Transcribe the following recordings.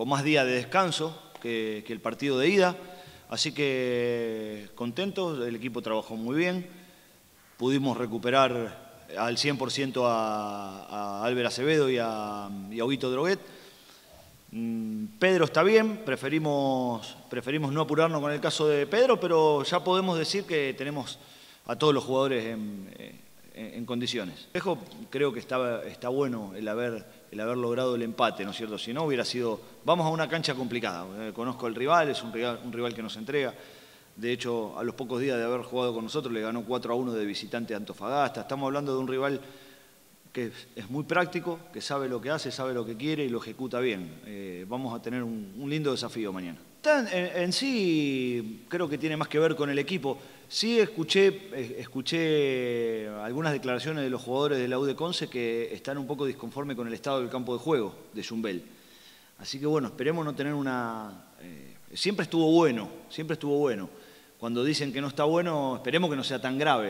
con más días de descanso que el partido de ida. Así que contentos, el equipo trabajó muy bien. Pudimos recuperar al 100% a Álvaro Acevedo y a Huguito Droguet. Pedro está bien, preferimos no apurarnos con el caso de Pedro, pero ya podemos decir que tenemos a todos los jugadores en condiciones. Creo que está bueno el haber logrado el empate, ¿no es cierto? Si no, hubiera sido... Vamos a una cancha complicada. Conozco al rival, es un rival que nos entrega. De hecho, a los pocos días de haber jugado con nosotros, le ganó 4-1 de visitante a Antofagasta. Estamos hablando de un rival que es muy práctico, que sabe lo que hace, sabe lo que quiere y lo ejecuta bien. Vamos a tener un lindo desafío mañana. En sí, creo que tiene más que ver con el equipo. Sí escuché algunas declaraciones de los jugadores de la U de Conce que están un poco disconformes con el estado del campo de juego de Yumbel. Así que bueno, esperemos no tener una... siempre estuvo bueno. Cuando dicen que no está bueno, esperemos que no sea tan grave.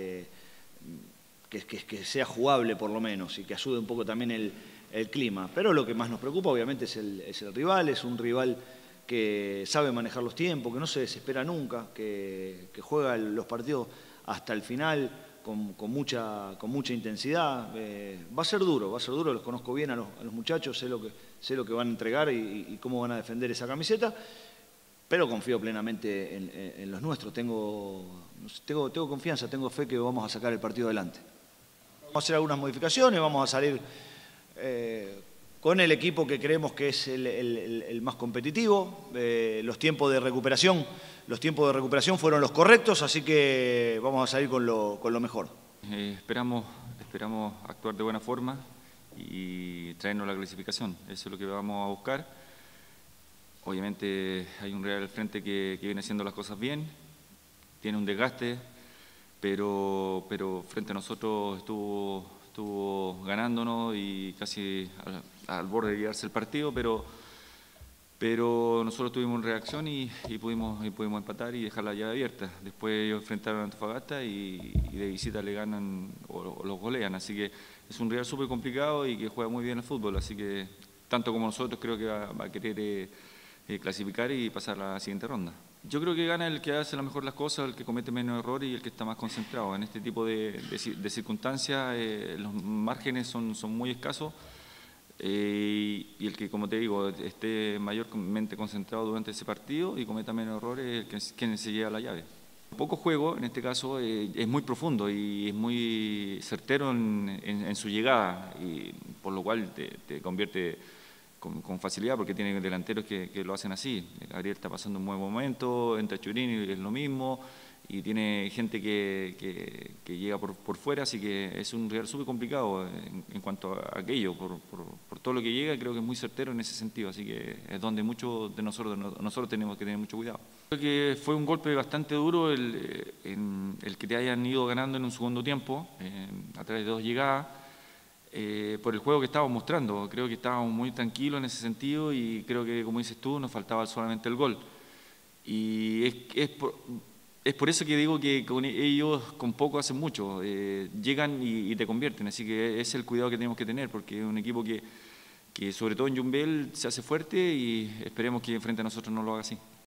Que sea jugable por lo menos y que ayude un poco también el clima. Pero lo que más nos preocupa obviamente es el rival, es un rival que sabe manejar los tiempos, que no se desespera nunca, que juega los partidos hasta el final con mucha intensidad. Va a ser duro, los conozco bien a los muchachos, sé lo que van a entregar y cómo van a defender esa camiseta, pero confío plenamente en los nuestros, tengo confianza, tengo fe que vamos a sacar el partido adelante. Vamos a hacer algunas modificaciones, vamos a salir con el equipo que creemos que es el más competitivo. Los tiempos de recuperación fueron los correctos, así que vamos a salir con lo mejor. Esperamos actuar de buena forma y traernos la clasificación. Eso es lo que vamos a buscar. Obviamente hay un Real al frente que viene haciendo las cosas bien, tiene un desgaste, pero frente a nosotros estuvo ganándonos y casi al borde de llevarse el partido, pero nosotros tuvimos reacción y pudimos empatar y dejar la llave abierta. Después ellos enfrentaron a Antofagasta y de visita le ganan o los golean, así que es un Real súper complicado y que juega muy bien el fútbol, así que tanto como nosotros creo que va a querer clasificar y pasar a la siguiente ronda. Yo creo que gana el que hace mejor las cosas, el que comete menos errores y el que está más concentrado. En este tipo de circunstancias los márgenes son muy escasos y el que, como te digo, esté mayormente concentrado durante ese partido y cometa menos errores es quien se lleva la llave. Poco juego, en este caso, es muy profundo y es muy certero en su llegada, y por lo cual te convierte con facilidad porque tiene delanteros que lo hacen así. Gabriel está pasando un buen momento, entra Churini y es lo mismo, y tiene gente que llega por fuera, así que es un Real súper complicado en cuanto a aquello, por todo lo que llega. Creo que es muy certero en ese sentido, así que es donde muchos de nosotros tenemos que tener mucho cuidado. Creo que fue un golpe bastante duro el que te hayan ido ganando en un segundo tiempo, a través de 2 llegadas, por el juego que estábamos mostrando. Creo que estábamos muy tranquilos en ese sentido y creo que, como dices tú, nos faltaba solamente el gol. Y es por eso que digo que ellos con poco hacen mucho, llegan y te convierten, así que es el cuidado que tenemos que tener, porque es un equipo que sobre todo en Yumbel se hace fuerte y esperemos que frente a nosotros no lo haga así.